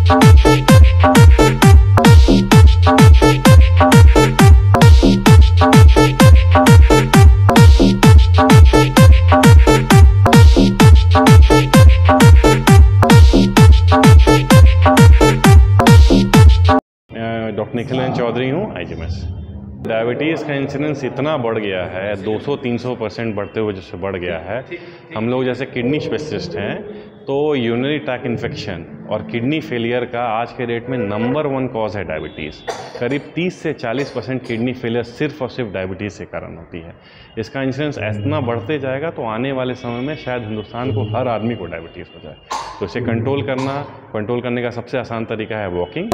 Doctor Nikhil Chaudhary हूँ, IGMS। Diabetes का incidence इतना बढ़ गया है, 200-300% बढ़ते हुए जैसे बढ़ गया है। हम लोग जैसे किडनी स्पेशलिस्ट हैं, तो यूरिनरी ट्रैक्ट इन्फेक्शन और किडनी फेलियर का आज के डेट में नंबर 1 कॉज है डायबिटीज़। करीब 30 से 40% किडनी फेलियर सिर्फ और सिर्फ डायबिटीज़ के कारण होती है। इसका इंसिडेंस इतना बढ़ते जाएगा तो आने वाले समय में शायद हिंदुस्तान को हर आदमी को डायबिटीज़ हो जाए। तो इसे कंट्रोल करने का सबसे आसान तरीका है वॉकिंग।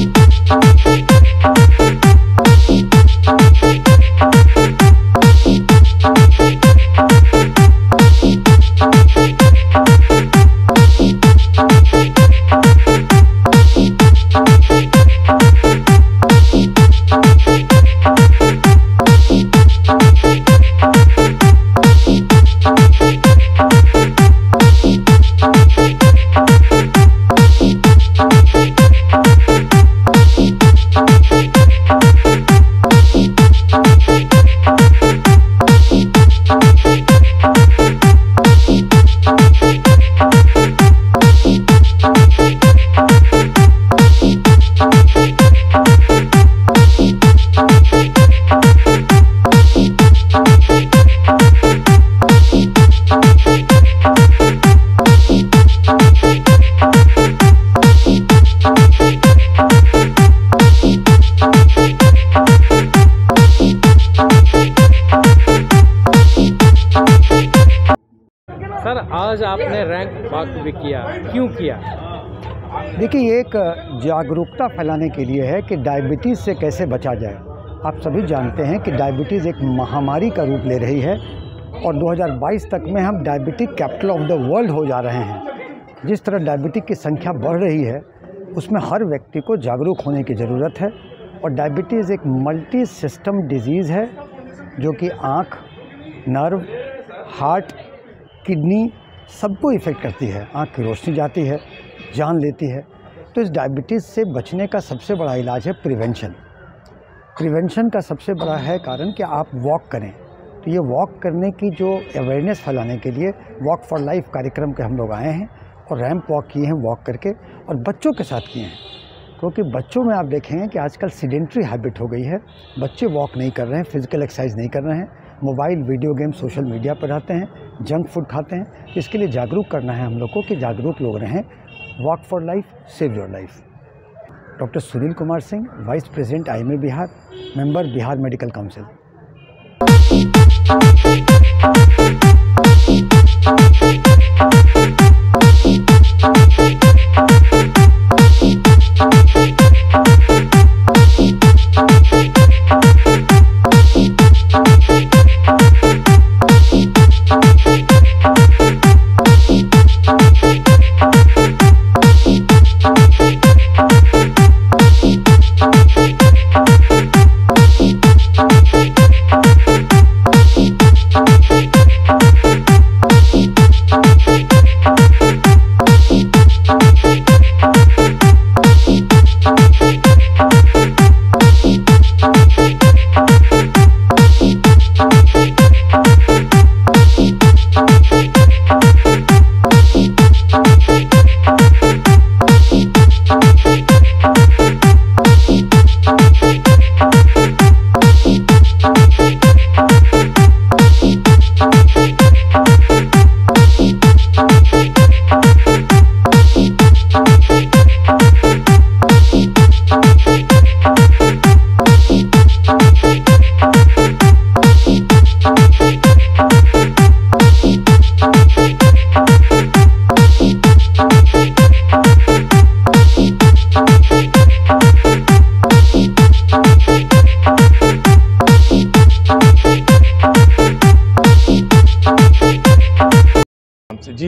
सर, आज आपने रैंक वॉक भी किया, क्यों किया? देखिए, ये एक जागरूकता फैलाने के लिए है कि डायबिटीज़ से कैसे बचा जाए। आप सभी जानते हैं कि डायबिटीज़ एक महामारी का रूप ले रही है और 2022 तक में हम diabetic capital of the world हो जा रहे हैं। जिस तरह डायबिटिक की संख्या बढ़ रही है, उसमें हर व्यक्ति को जागरूक होने की ज़रूरत है। और डायबिटीज़ एक मल्टी सिस्टम डिजीज़ है जो कि आँख, नर्व, हार्ट, किडनी सबको इफ़ेक्ट करती है। आँख की रोशनी जाती है, जान लेती है। तो इस डायबिटीज़ से बचने का सबसे बड़ा इलाज है प्रिवेंशन। प्रिवेंशन का सबसे बड़ा है कारण कि आप वॉक करें। तो ये वॉक करने की जो अवेयरनेस फैलाने के लिए वॉक फॉर लाइफ कार्यक्रम के हम लोग आए हैं और रैंप वॉक किए हैं वॉक करके, और बच्चों के साथ किए हैं। क्योंकि बच्चों में आप देखेंगे कि आजकल सीडेंट्री हैबिट हो गई है। बच्चे वॉक नहीं कर रहे हैं, फिजिकल एक्सरसाइज नहीं कर रहे हैं, mobile, video game, social media पर रहते हैं, जंक फूड खाते हैं। इसके लिए जागरूक करना है हम लोग को कि जागरूक लोग रहें। Walk for life, save your life. Doctor Sunil Kumar Singh, vice president IMA Bihar, member Bihar medical council.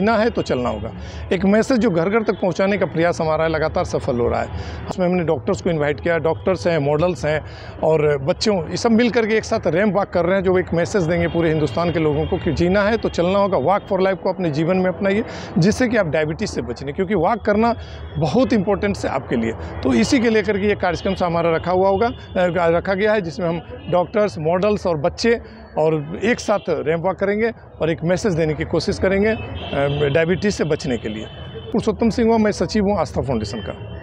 जीना है तो चलना होगा। एक मैसेज जो घर घर तक पहुंचाने का प्रयास हमारा लगातार सफल हो रहा है। उसमें हमने डॉक्टर्स को इनवाइट किया, डॉक्टर्स हैं, मॉडल्स हैं और बच्चों, ये सब मिल करके एक साथ रैंप वॉक कर रहे हैं, जो एक मैसेज देंगे पूरे हिंदुस्तान के लोगों को कि जीना है तो चलना होगा। वॉक फॉर लाइफ को अपने जीवन में अपनाइए, जिससे कि आप डायबिटीज़ से बचें, क्योंकि वॉक करना बहुत इंपॉर्टेंट है आपके लिए। तो इसी के लेकर के ये कार्यक्रम हमारा रखा गया है, जिसमें हम डॉक्टर्स, मॉडल्स और बच्चे और एक साथ रैंप वॉक करेंगे और एक मैसेज देने की कोशिश करेंगे डायबिटीज़ से बचने के लिए। पुरुषोत्तम सिंह हूँ, मैं सचिव हूँ आस्था फाउंडेशन का।